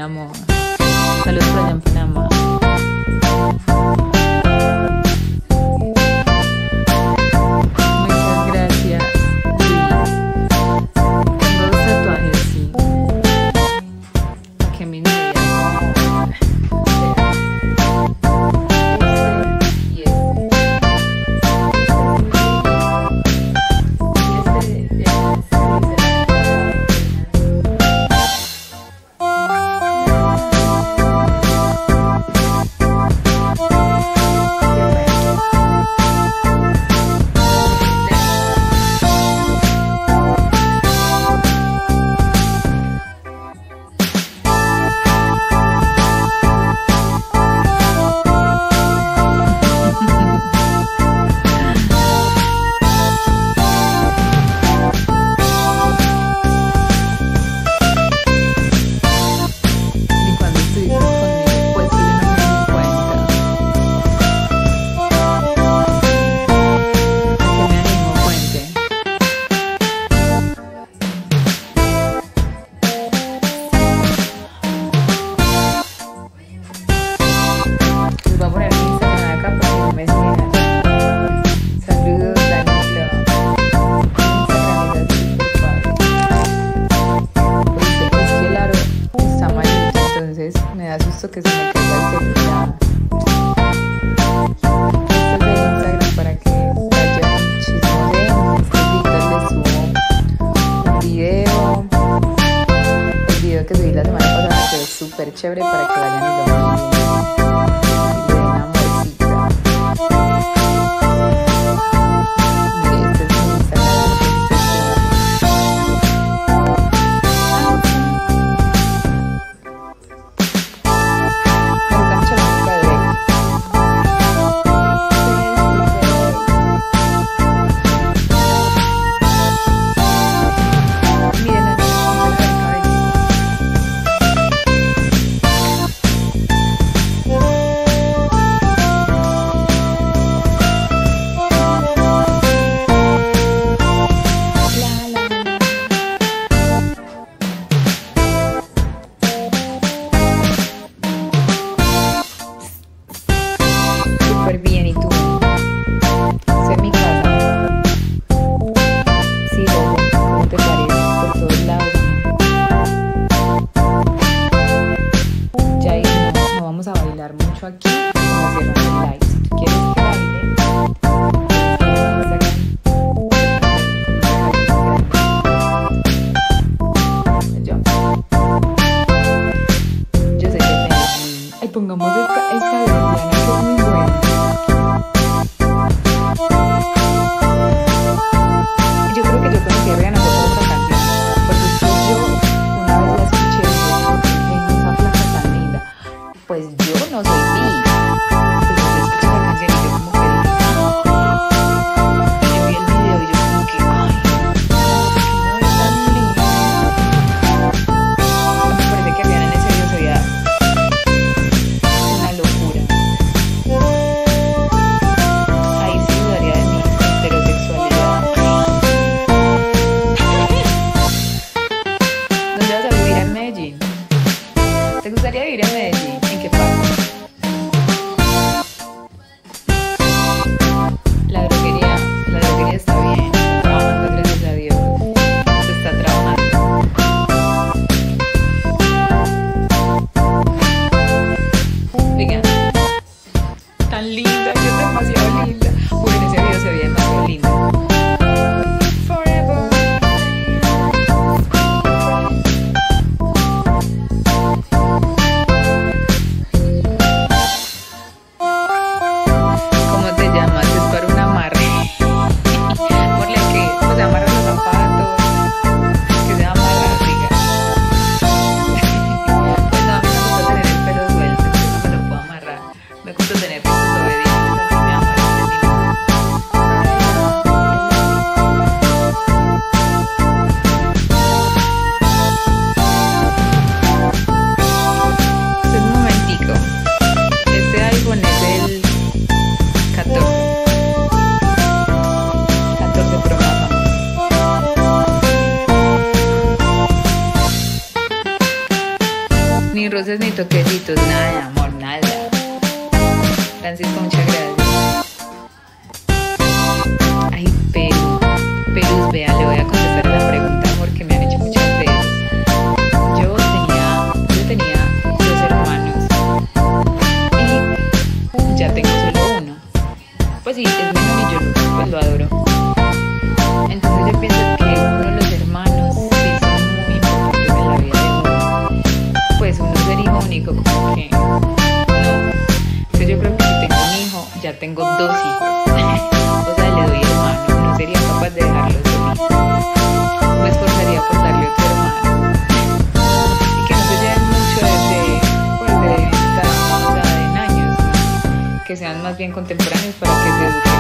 amor. Saludos por allá en Panamá. Muchas gracias. Tengo dos tatuajes, sí. Que mi novia. Me da susto que se me caiga el celular. Este es de Instagram para que vayan chismoseen. Estos días les subo un video. El video que subí la semana pasada que es súper chévere para que vayan y lo miren. Y le den amorcita. Mire, este es mi Instagram. Bien, ¿y tú? Esta es mi casa. Sí, loco, ¿cómo te parece? Por todos lados. Ya no vamos a bailar mucho aquí. Vamos a hacer un live. Si tú quieres que baile, yo sé que me... Ay, pongamos esta de Diana, que es muy buena. Yo creo que yo conocí a Rihanna por otra canción, porque es que yo una vez la escuché y dije, esa flaca tan linda. Pues yo no soy bi, pero yo escuché la canción y yo como que dije, y yo vi el video y yo como que, ay, no es tan linda. Me parece que Rihanna en ese video se veía una locura. rosas ni toquecitos, nada, amor, nada. Francisco, muchas gracias. Ay, Perus, vea, le voy a contestar la pregunta porque me han hecho muchas veces. Yo tenía dos hermanos y ya tengo solo uno. Pues sí, es menor y yo pues lo adoro. Entonces yo pienso que uno de los hermanos sí son muy importantes en la vida de uno. Pues uno ser hijo único como que no. Entonces yo creo que si tengo un hijo, ya tengo dos hijos. O sea, le doy hermano, no sería capaz de dejarlo solo. Me esforzaría por darle otro hermano. Y que no se lleven mucho de esta onda en años, que sean más bien contemporáneos para que se eduquen